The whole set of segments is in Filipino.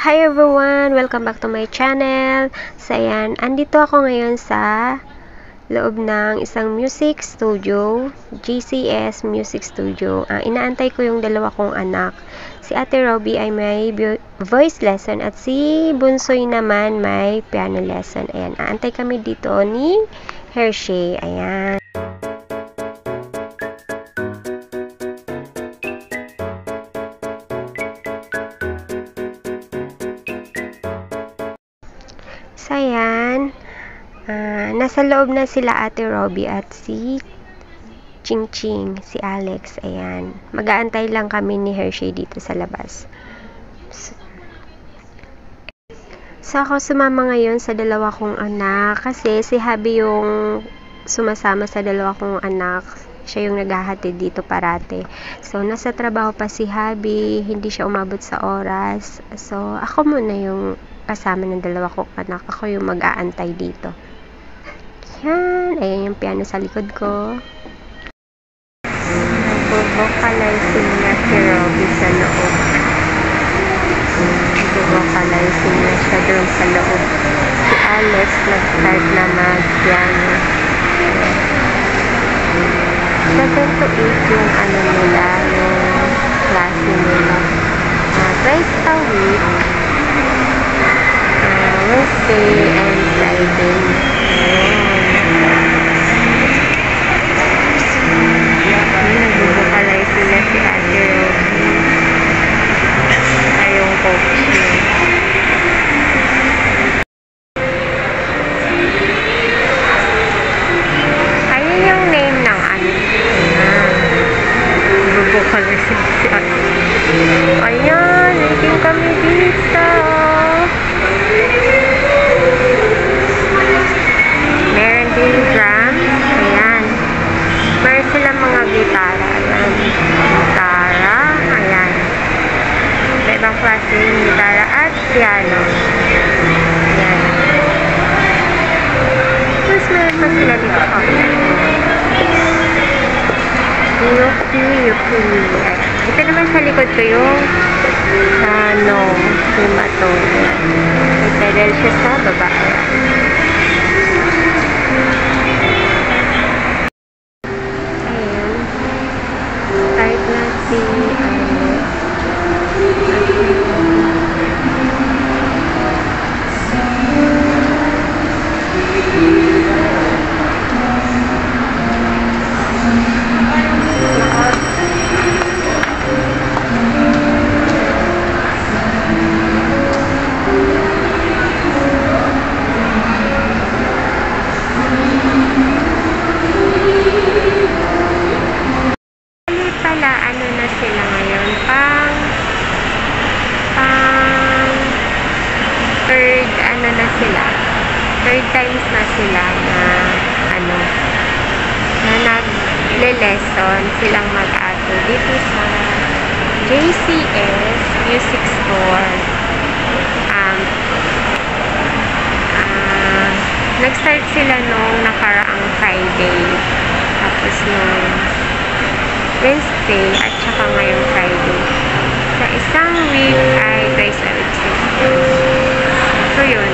Hi everyone! Welcome back to my channel. So ayan, andito ako ngayon sa loob ng isang music studio, GCS Music Studio. Inaantay ko yung dalawa kong anak. Si Ate Robbie ay may voice lesson at si Bunsoy naman may piano lesson. Ayan, aantay kami dito ni Hershey. Ayan. So, ayan. Nasa loob na sila Ate Robbie at si Ching Ching, si Alex. Ayan. Mag-aantay lang kami ni Hershey dito sa labas. So, ako sumama ngayon sa dalawa kong anak kasi si Habi yung sumasama sa dalawa kong anak. Siya yung naghahatid dito parate. So, nasa trabaho pa si Habi. Hindi siya umabot sa oras. So, ako muna yung kasama ng dalawa kong anak. Ako yung mag-aantay dito. Yan. Ayan yung piano sa likod ko. Nag-vocalizing na si Robbie sa loob. Nag-vocalizing na siya doon sa loob. Si Alex nag-start na mag-piano. 7 to 8 yung ano nila, yung klase nila. Twice a week. Wednesday and Friday. Nag-vocalize nila si Ate Robbie. Ayong coach niya. Ayun yung name ng ano. Nag-vocalize si Ate. Ayan, waiting kami dito. Meron din drums. Ayan. Meron silang mga gitara. Ayan. Gitara. Ayan. May ibang klase yung gitara at piano. Ayan. Tapos meron pa sila dito kapit. Yuki. Ito naman sa likod ko yung Himatong. May pedal siya sa baba. Ayan. Start na si third times na sila na nagle-lesson silang mag-ato dito sa JCS Music Store. Nag-start sila nung nakaraang Friday, tapos nung Wednesday at saka ngayong Friday. Sa isang week ay twice a week sila. So yun,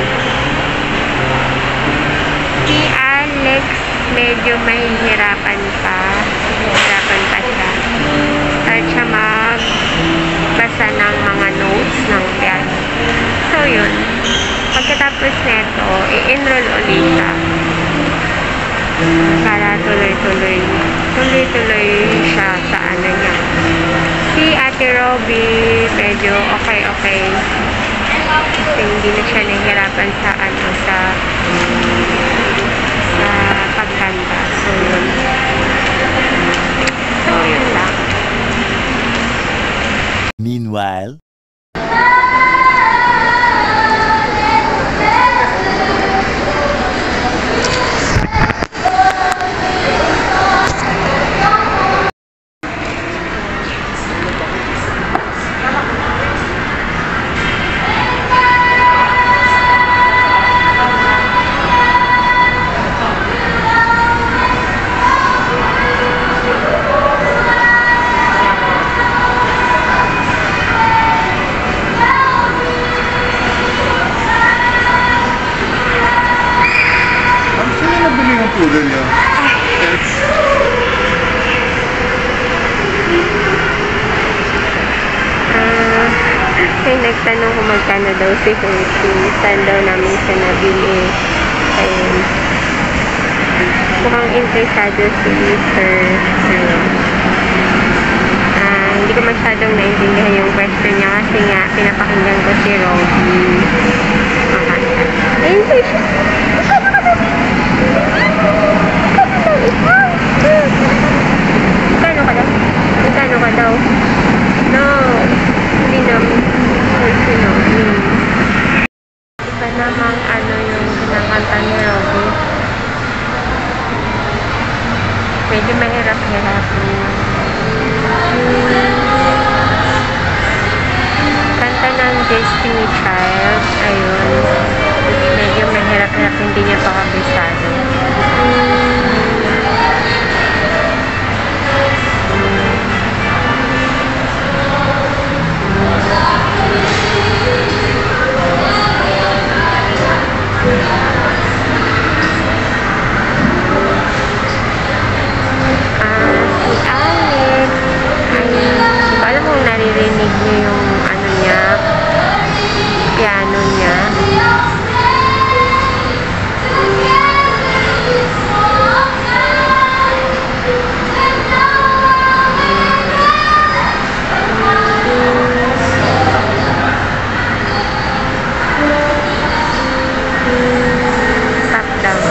si Alex medyo mahihirapan pa siya. Start siya magbasa ng mga notes ng piano. So yun, pagkatapos neto, i-enroll ulit siya para tuloy-tuloy siya sa ano niya. Si Ate Robbie medyo okay kasi hindi na siya nahihirapan sa pagkanta. So yun lang. Meanwhile, nagtanong kung magkano daw si Hershey. Saan daw namin siya nabili. Ayun. Mukhang interesado si Sir. Hindi ko masyadong naintindihan yung question niya kasi nga pinapakinggan ko si Robbie. Makanta. Ayun po siya. Magkano ka daw? Magkano ka daw? No. Hindi namin. Iba namang ano yung kinakanta ni Robbie. Medyo mahirap-hirap. Kanta ng Destiny Child. Ayun. Medyo mahirap-hirap. Hindi niya pa kabisado. Naririnig niyo yung ano niya, piano niya. Top down.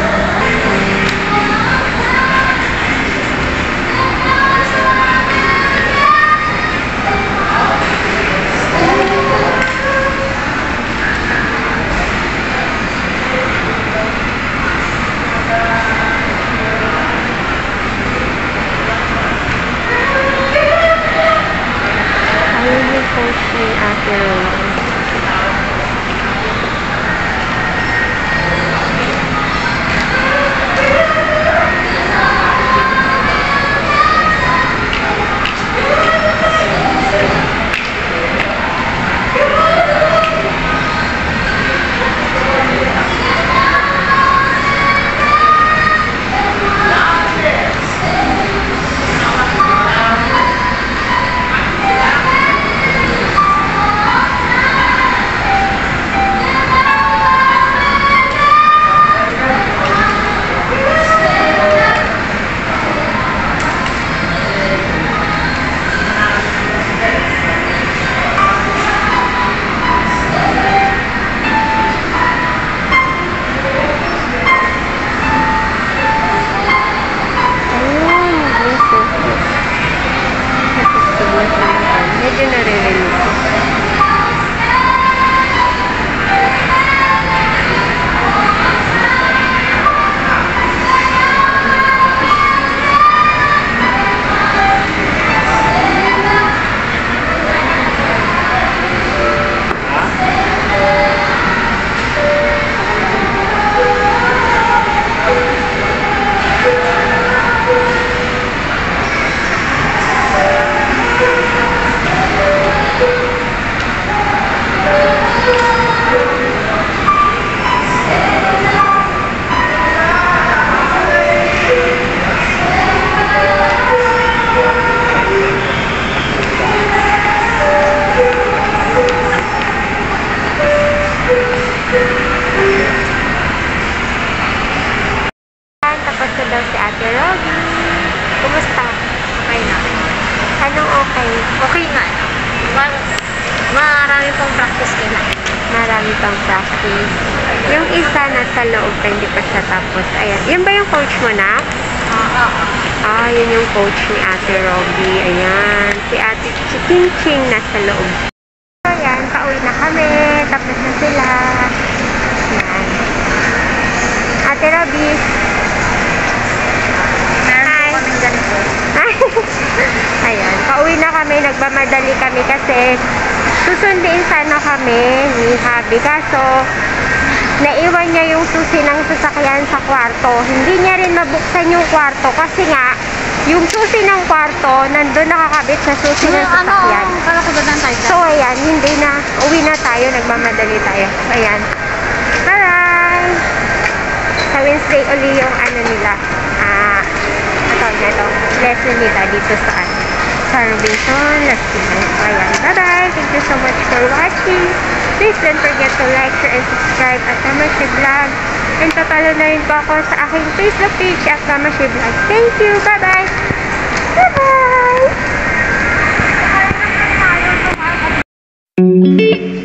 Okay nga. Marami pang practice kailangan. Marami pang practice. Yung isa nasa loob pa, hindi pa siya tapos. Ayan. Yan ba yung coach mo na? Yun yung coach ni Ate Robbie. Ayan. Si Ate Ching nasa loob. So, ayan. Pauwi na kami. Tapos na sila. Ayan. Ate Robbie. Meron po kaming ganito. Ayan. Pauwi na kami. Nagmamadali kami kasi susundin sana kami ni Habi. Kaso, naiwan niya yung susi ng sasakyan sa kwarto. Hindi niya rin mabuksan yung kwarto kasi nga, yung susi ng kwarto, nandun nakakabit sa susi ng sasakyan. So, ayan, hindi na. Uwi na tayo. Nagmamadali tayo. Ayan. Bye! Sa Wednesday uli yung ano nila. Ito. Lesson nila dito sa Robinson, Las Piñas. Ayan. Bye-bye! Thank you so much for watching. watching. Please don't forget to like, share, and subscribe at mamasheevlog. And papalo na rin po ako sa aking Facebook page at mamasheevlog. Thank you! Bye-bye! Bye-bye!